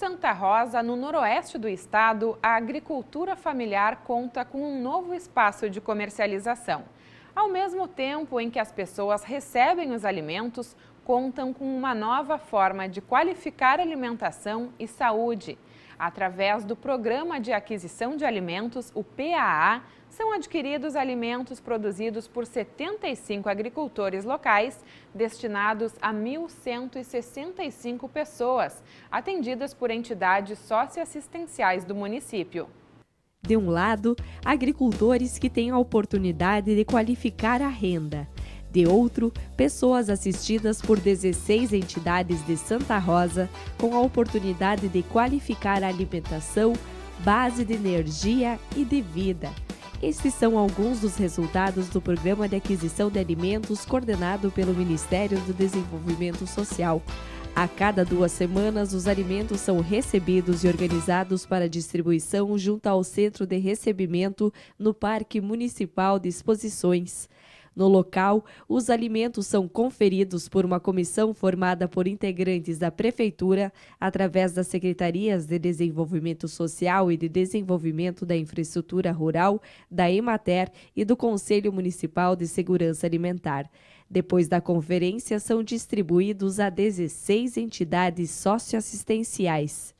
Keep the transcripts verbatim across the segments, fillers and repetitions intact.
Santa Rosa, no noroeste do estado, a agricultura familiar conta com um novo espaço de comercialização. Ao mesmo tempo em que as pessoas recebem os alimentos, contam com uma nova forma de qualificar alimentação e saúde. Através do Programa de Aquisição de Alimentos, o P A A, são adquiridos alimentos produzidos por setenta e cinco agricultores locais, destinados a mil cento e sessenta e cinco pessoas, atendidas por entidades socioassistenciais do município. De um lado, agricultores que têm a oportunidade de qualificar a renda. De outro, pessoas assistidas por dezesseis entidades de Santa Rosa com a oportunidade de qualificar a alimentação, base de energia e de vida. Estes são alguns dos resultados do Programa de Aquisição de Alimentos coordenado pelo Ministério do Desenvolvimento Social. A cada duas semanas, os alimentos são recebidos e organizados para distribuição junto ao Centro de Recebimento no Parque Municipal de Exposições. No local, os alimentos são conferidos por uma comissão formada por integrantes da Prefeitura, através das Secretarias de Desenvolvimento Social e de Desenvolvimento da Infraestrutura Rural, da Emater e do Conselho Municipal de Segurança Alimentar. Depois da conferência, são distribuídos a dezesseis entidades socioassistenciais.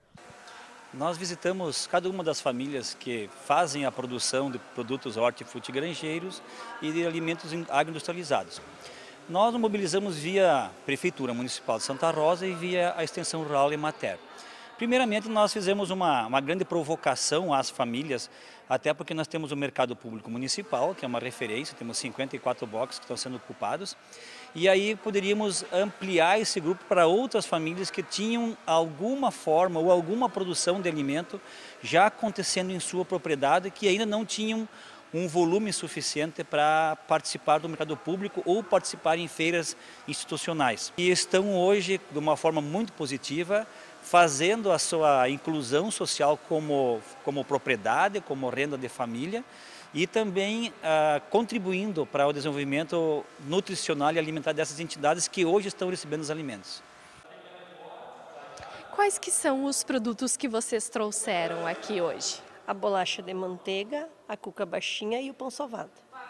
Nós visitamos cada uma das famílias que fazem a produção de produtos hortifrutigranjeiros e de alimentos agroindustrializados. Nós nos mobilizamos via Prefeitura Municipal de Santa Rosa e via a Extensão Rural Emater. Primeiramente, nós fizemos uma, uma grande provocação às famílias, até porque nós temos o mercado público municipal, que é uma referência, temos cinquenta e quatro boxes que estão sendo ocupados, e aí poderíamos ampliar esse grupo para outras famílias que tinham alguma forma ou alguma produção de alimento já acontecendo em sua propriedade, que ainda não tinham um volume suficiente para participar do mercado público ou participar em feiras institucionais. E estão hoje, de uma forma muito positiva, fazendo a sua inclusão social como, como propriedade, como renda de família e também ah, contribuindo para o desenvolvimento nutricional e alimentar dessas entidades que hoje estão recebendo os alimentos. Quais que são os produtos que vocês trouxeram aqui hoje? A bolacha de manteiga, a cuca baixinha e o pão sovado.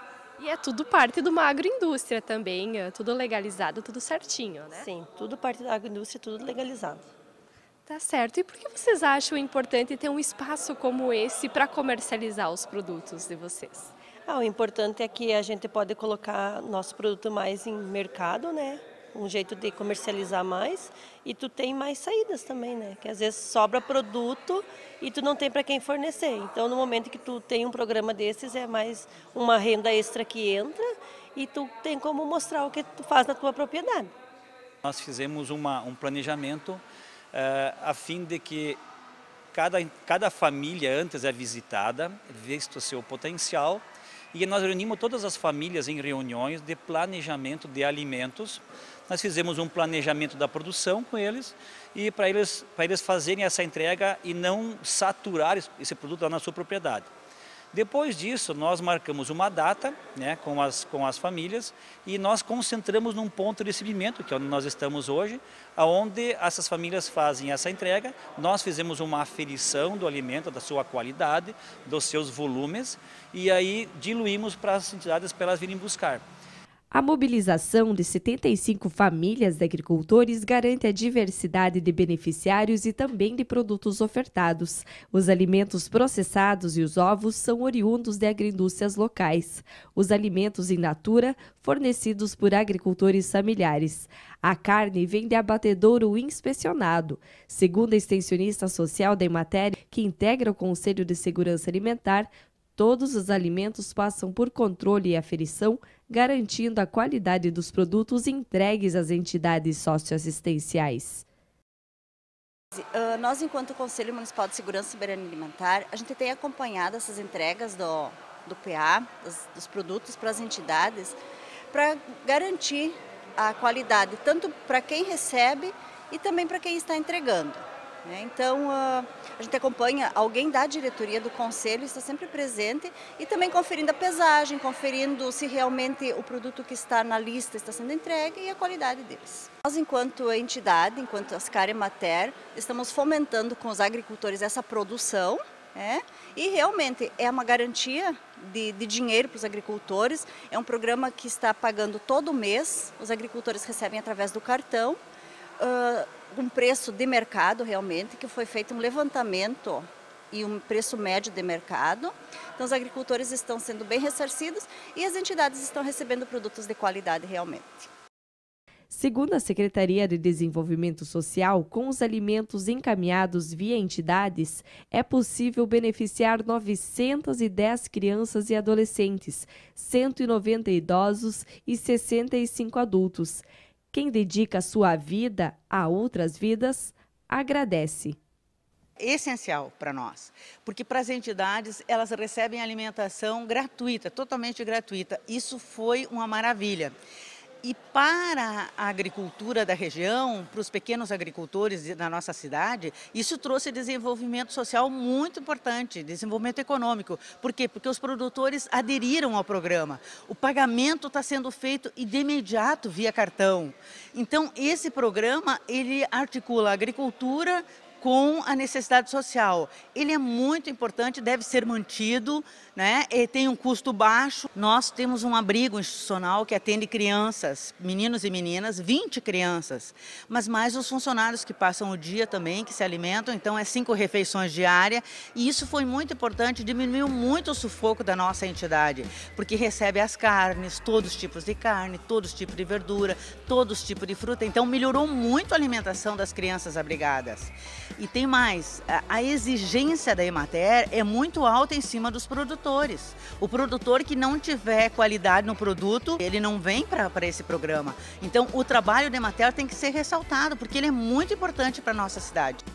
E é tudo parte de uma agroindústria também, é tudo legalizado, tudo certinho, né? Sim, tudo parte da agroindústria, tudo legalizado. Tá certo. E por que vocês acham importante ter um espaço como esse para comercializar os produtos de vocês? Ah, o importante é que a gente pode colocar nosso produto mais em mercado, né? Um jeito de comercializar mais e tu tem mais saídas também, né? Que às vezes sobra produto e tu não tem para quem fornecer. Então, no momento que tu tem um programa desses, é mais uma renda extra que entra e tu tem como mostrar o que tu faz na tua propriedade. Nós fizemos uma, um planejamento Uh, a fim de que cada, cada família antes é visitada, visto o seu potencial, e nós reunimos todas as famílias em reuniões de planejamento de alimentos. Nós fizemos um planejamento da produção com eles e para eles, para eles fazerem essa entrega e não saturar esse produto lá na sua propriedade. Depois disso, nós marcamos uma data, né, com as, com as famílias e nós concentramos num ponto de recebimento, que é onde nós estamos hoje, onde essas famílias fazem essa entrega. Nós fizemos uma aferição do alimento, da sua qualidade, dos seus volumes e aí diluímos para as entidades para elas virem buscar. A mobilização de setenta e cinco famílias de agricultores garante a diversidade de beneficiários e também de produtos ofertados. Os alimentos processados e os ovos são oriundos de agroindústrias locais. Os alimentos in natura, fornecidos por agricultores familiares. A carne vem de abatedouro inspecionado. Segundo a extensionista social da Emater, que integra o Conselho de Segurança Alimentar, todos os alimentos passam por controle e aferição, garantindo a qualidade dos produtos entregues às entidades socioassistenciais. Uh, nós, enquanto Conselho Municipal de Segurança e Soberania Alimentar, a gente tem acompanhado essas entregas do, do P A, dos, dos produtos para as entidades, para garantir a qualidade, tanto para quem recebe e também para quem está entregando. Então, a gente acompanha, alguém da diretoria do conselho está sempre presente e também conferindo a pesagem, conferindo se realmente o produto que está na lista está sendo entregue e a qualidade deles. Nós, enquanto entidade, enquanto Ascar Emater, estamos fomentando com os agricultores essa produção, é, e realmente é uma garantia de, de dinheiro para os agricultores, é um programa que está pagando todo mês, os agricultores recebem através do cartão, uh, um preço de mercado realmente, que foi feito um levantamento e um preço médio de mercado. Então os agricultores estão sendo bem ressarcidos e as entidades estão recebendo produtos de qualidade realmente. Segundo a Secretaria de Desenvolvimento Social, com os alimentos encaminhados via entidades, é possível beneficiar novecentas e dez crianças e adolescentes, cento e noventa idosos e sessenta e cinco adultos. Quem dedica sua vida a outras vidas, agradece. Essencial para nós, porque para as entidades elas recebem alimentação gratuita, totalmente gratuita. Isso foi uma maravilha. E para a agricultura da região, para os pequenos agricultores da nossa cidade, isso trouxe desenvolvimento social muito importante, desenvolvimento econômico. Por quê? Porque os produtores aderiram ao programa. O pagamento está sendo feito de imediato via cartão. Então, esse programa, ele articula a agricultura com a necessidade social. Ele é muito importante, deve ser mantido, né? Ele tem um custo baixo. Nós temos um abrigo institucional que atende crianças, meninos e meninas, vinte crianças, mas mais os funcionários que passam o dia também, que se alimentam, então é cinco refeições diárias, e isso foi muito importante, diminuiu muito o sufoco da nossa entidade, porque recebe as carnes, todos os tipos de carne, todos os tipos de verdura, todos os tipos de fruta, então melhorou muito a alimentação das crianças abrigadas. E tem mais, a exigência da Emater é muito alta em cima dos produtores. O produtor que não tiver qualidade no produto, ele não vem para esse programa. Então o trabalho da Emater tem que ser ressaltado, porque ele é muito importante para a nossa cidade.